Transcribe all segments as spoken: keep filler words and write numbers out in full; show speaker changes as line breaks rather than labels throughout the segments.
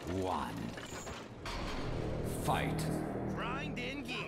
one. Fight.
Grind in gears.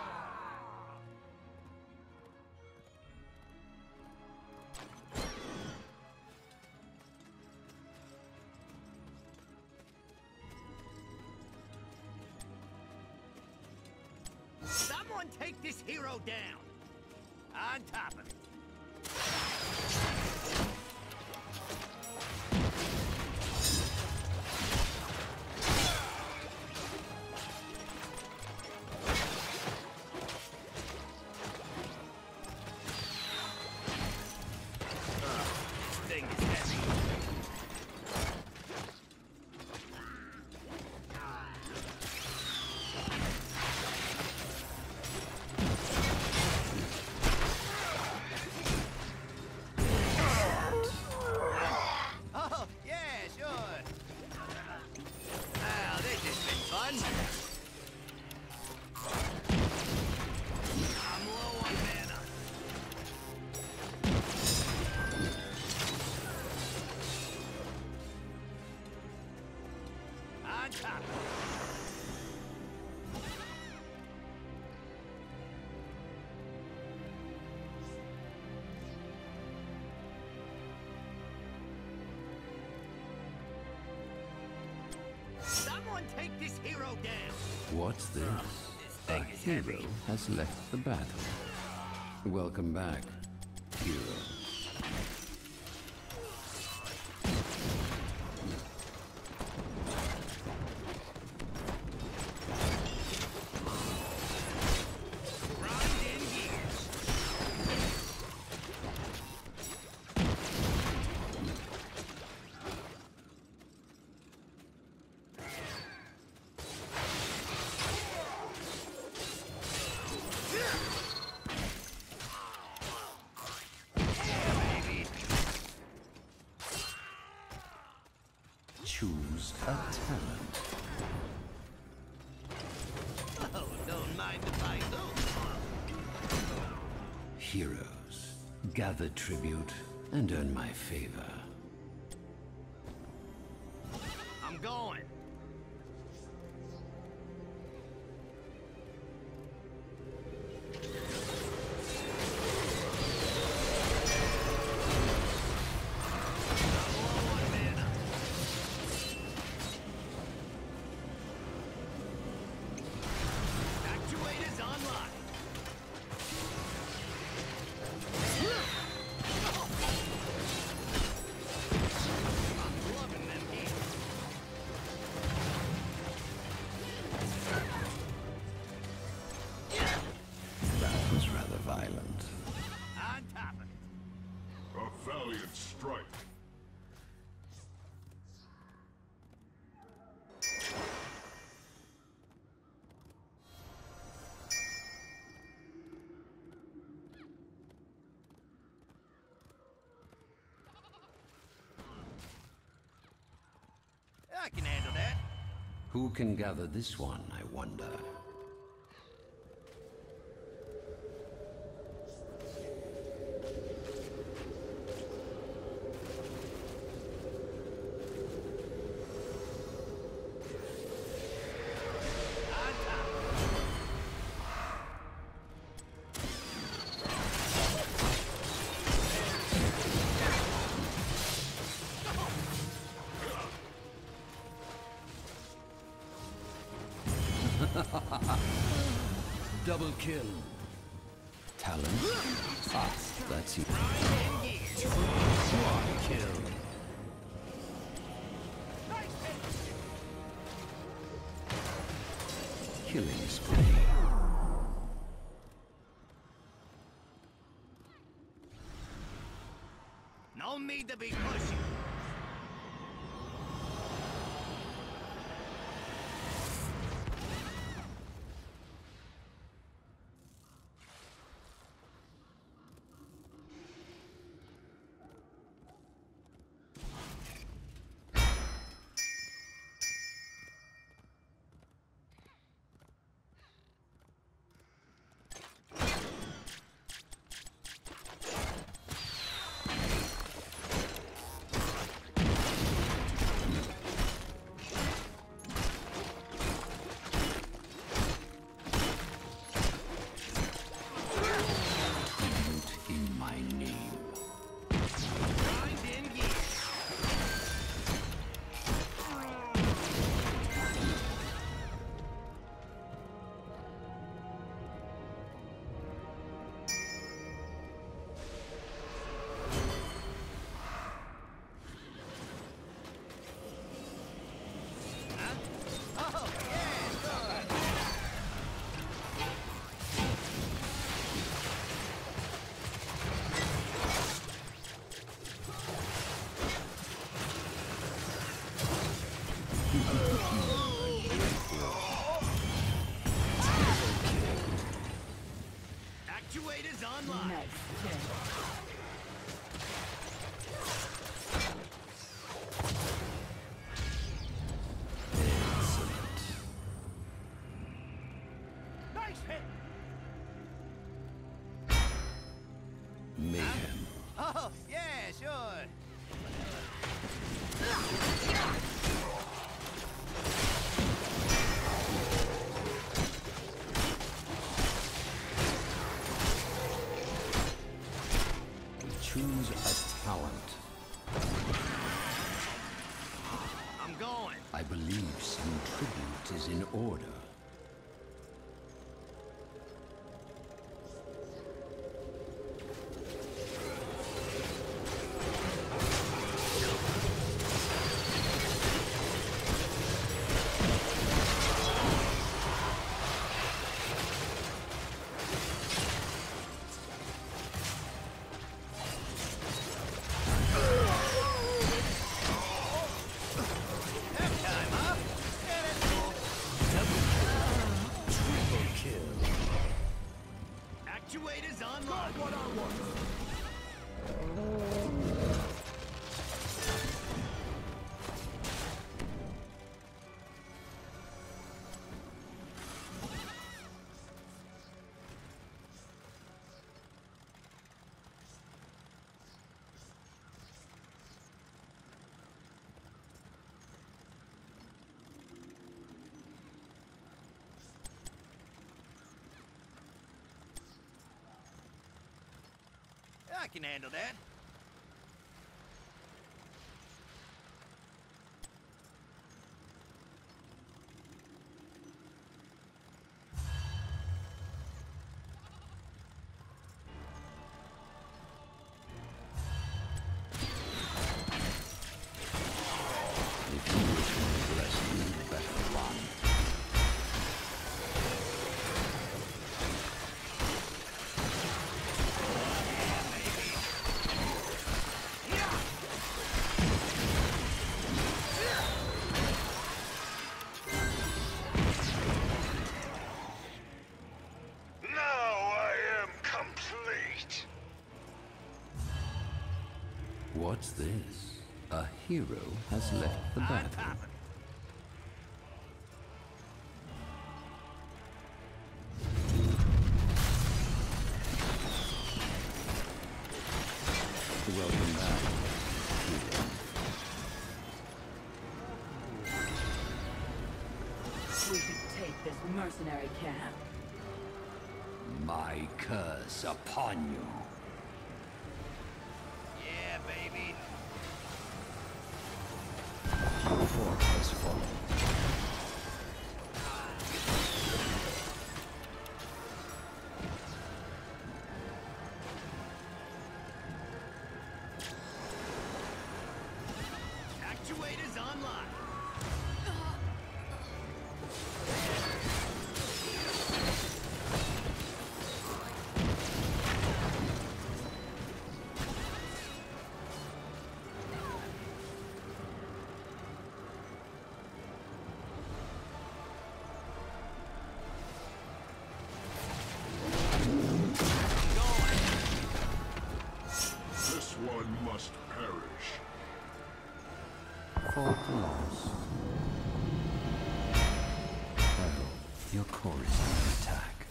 Someone take this hero down. On top of it. Someone take this hero down.
What's this?
This
A
thing is
hero
heavy.
has left the battle. Welcome back, hero.
Grind in gears.
Choose a talent.
Oh, don't mind if I do.
Heroes, gather tribute and earn my favor.
I'm going. Actuators online. I'm loving them heat.
That was rather violent.
On top of it.
A valiant strike.
I can handle that.
Who can gather this one, I wonder?
On top.
Double kill. Talent? Ah, that's you.
Grind in gears.
One kill. Killing spree.
No need to be pushing. Actuators online.
Nice kill.
Nice hit.
Mayhem.
Oh, yeah, sure.
Choose a talent.
I'm going.
I believe some tribute is in order.
Actuators online. What I want. I can handle that.
If you wish my blessing, you better run. What's this? A hero has left the battle. Welcome back, hero.
We should take this mercenary camp.
My curse upon you.
Yeah, baby.
Your fort has fallen.
Actuators online.
This one must perish.
Fort lost. Well, your core is under attack.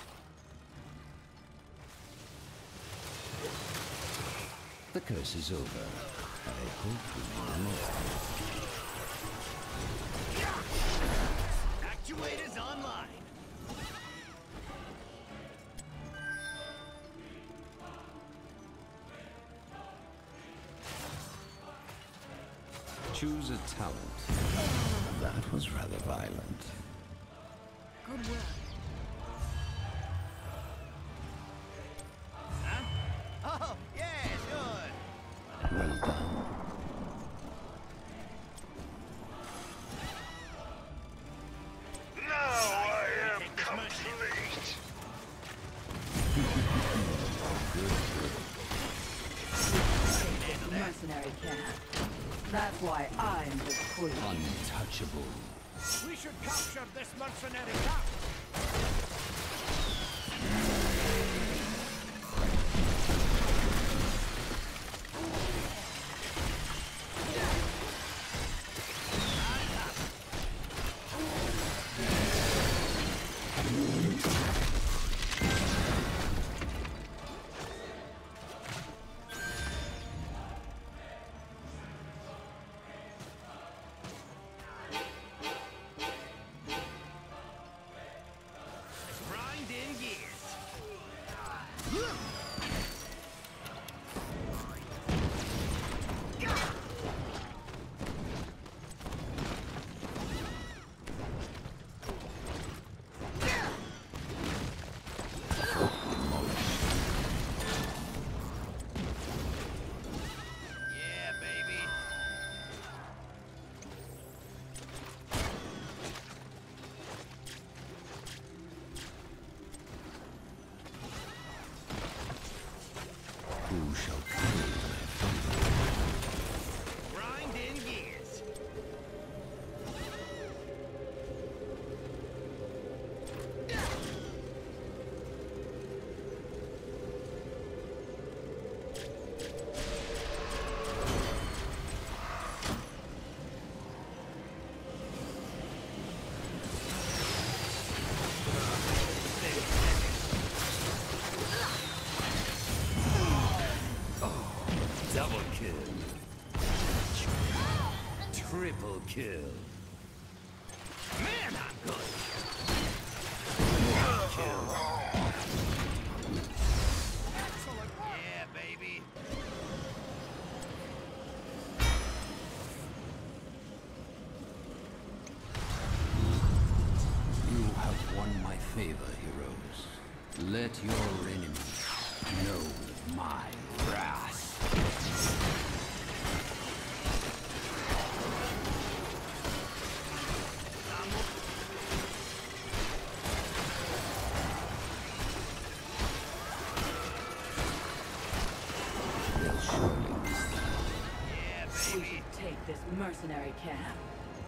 The curse is over. I hope you know.
Actuators online.
Choose a talent. That was rather violent.
Good work.
Huh? Oh, yeah, sure.
Well done.
Now I am
Take this much.
complete.
Mercenary camp. That's why I'm the queen.
Untouchable. untouchable.
We should capture this mercenary camp.
Who shall carry my thunder?
Grind in gears.
Double kill. Triple kill.
Man, I'm good.
Kill.
Yeah, baby.
You have won my favor, heroes. Let your enemies know my wrath. They'll surely miss that.
Yeah,
We
baby.
should take this mercenary camp.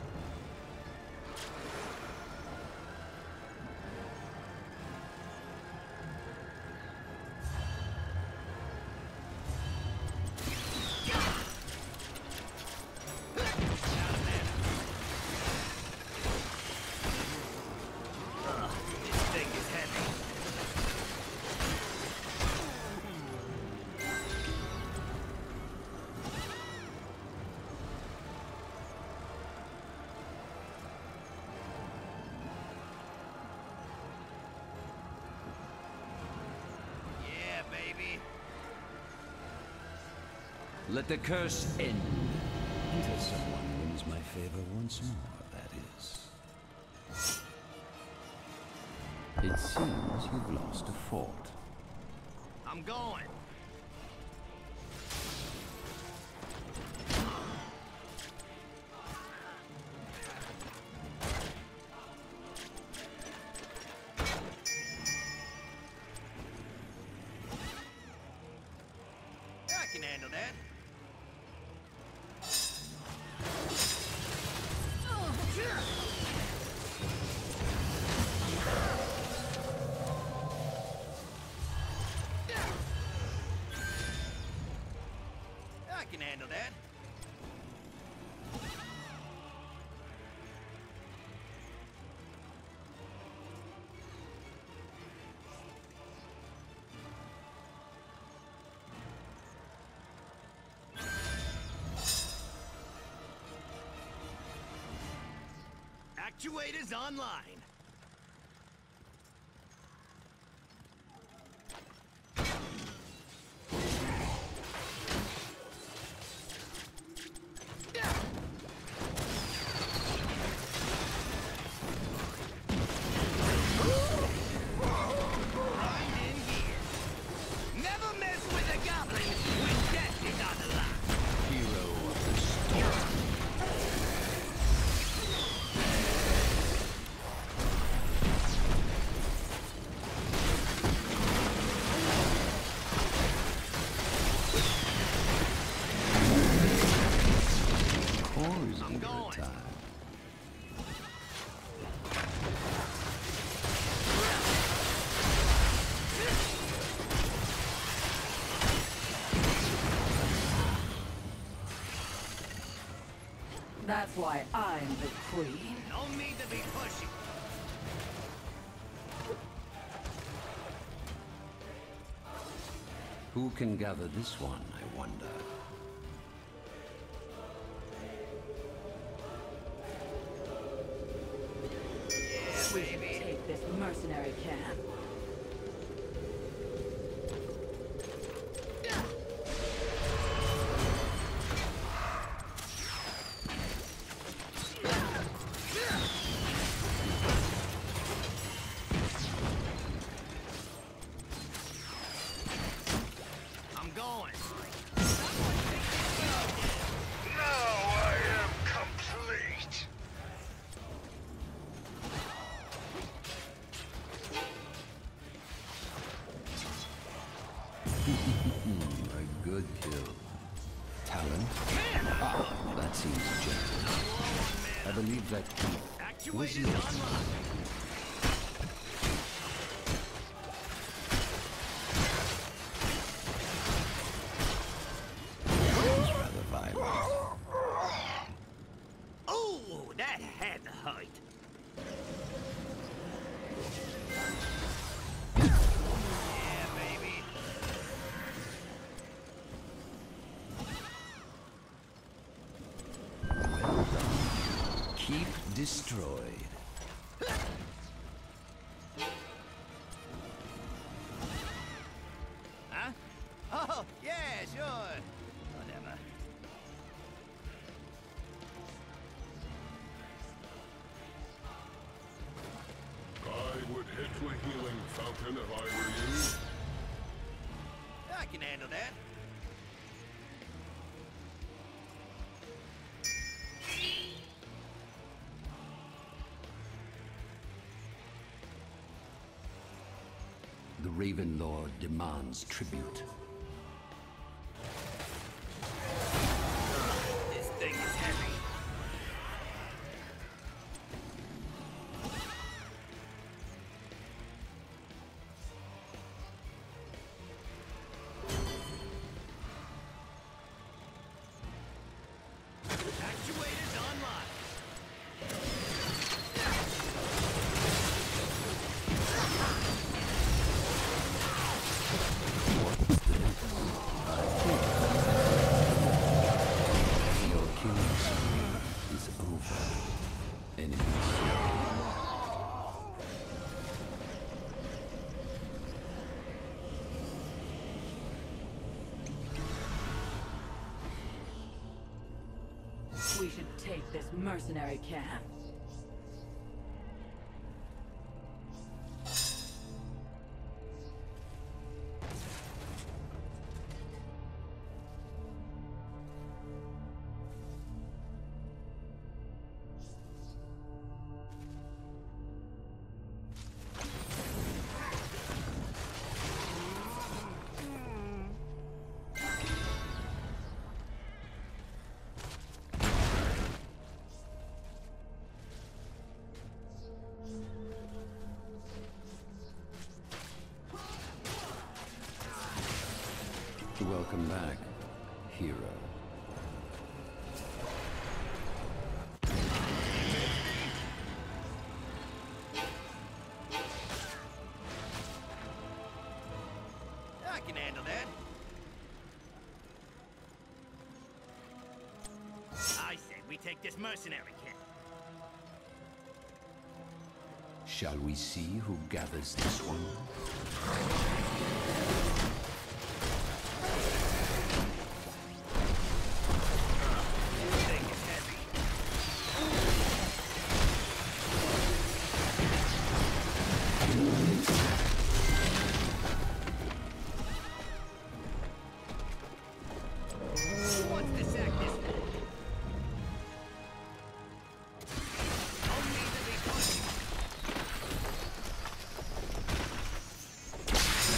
This thing is heavy. Yeah, baby.
Let the curse end. Until someone wins my favor once more, that is. It seems you've lost a fort.
I'm going. I can handle that. I can handle that. Actuators online. Grind in gears. Never mess with a goblin when death is on the line.
Hero of the storm.
why I'm the queen.
No need to be pushy.
Who can gather this one, I wonder?
We should take this mercenary camp.
I'm going.
Now I am complete.
A good kill. Talent? Ah, that seems generous. I believe that was
Actuators
yours.
online.
Sounds rather violent.
Oh, that had to hurt. Yeah, baby.
Well done. Keep destroyed.
Huh? Oh, yeah, sure. Whatever.
I would head to a healing fountain if I were you.
I can handle that.
The Raven Lord demands tribute.
This thing is heavy. Actuators online.
Your killing spree is over. Enemy slain.
We should take this mercenary camp.
Welcome back, hero.
I can handle that. I said we take this mercenary camp.
Shall we see who gathers this one?
This thing is heavy. What's the sack this for? Don't need to be pushy.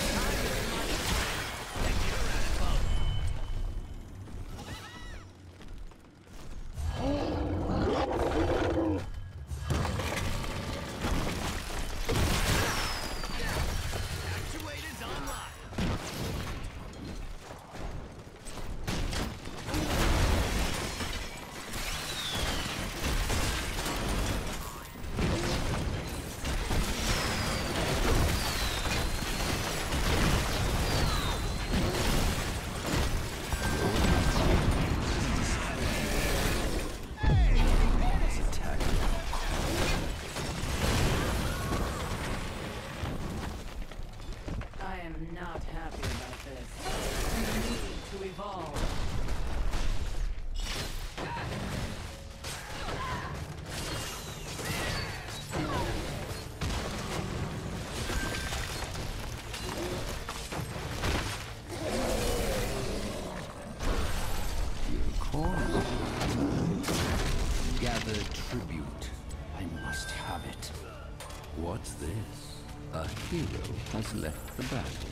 What's this? A hero has left the battle.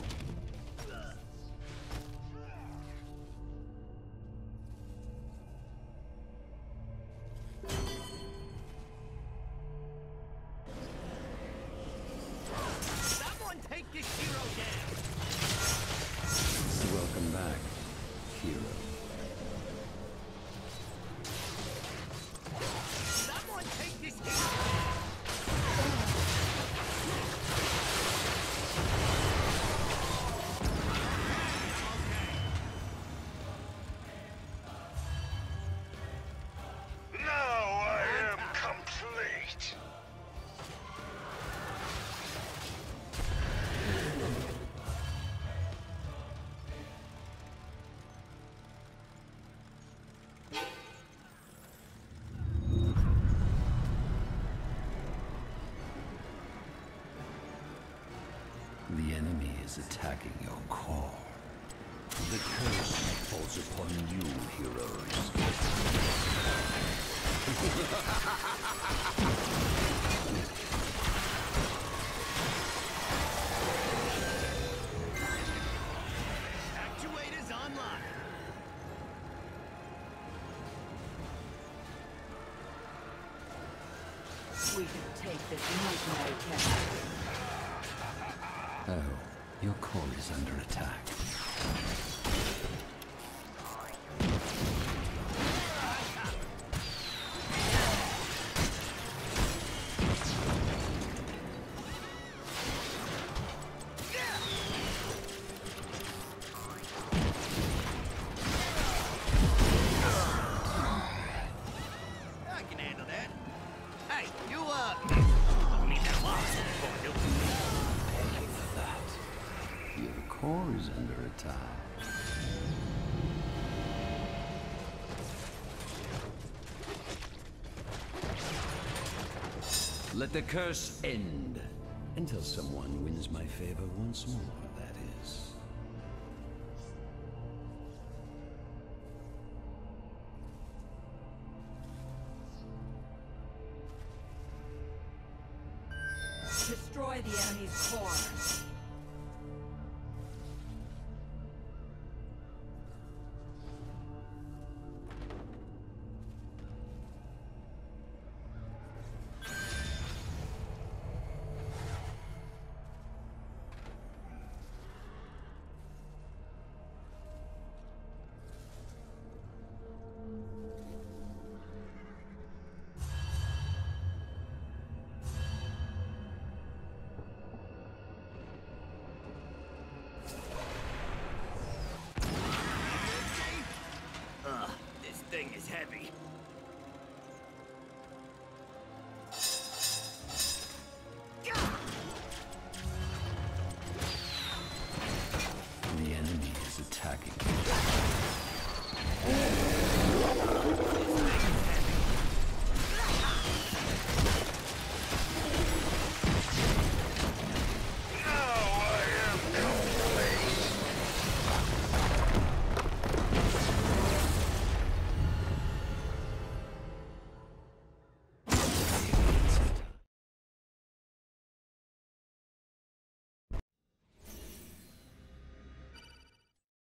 Someone take this hero down!
Welcome back, hero.
Someone take this hero down!
Now I am complete.
The enemy is attacking your core. The curse falls upon you, heroes.
Actuators online!
We should take this mercenary camp.
Oh, your core is under attack.
I can handle that. Hey, you, uh... don't need that loss before I do.
Pay for that. Your core is under attack. Let the curse end. Until someone wins my favor once more, that is.
Destroy the enemy's core.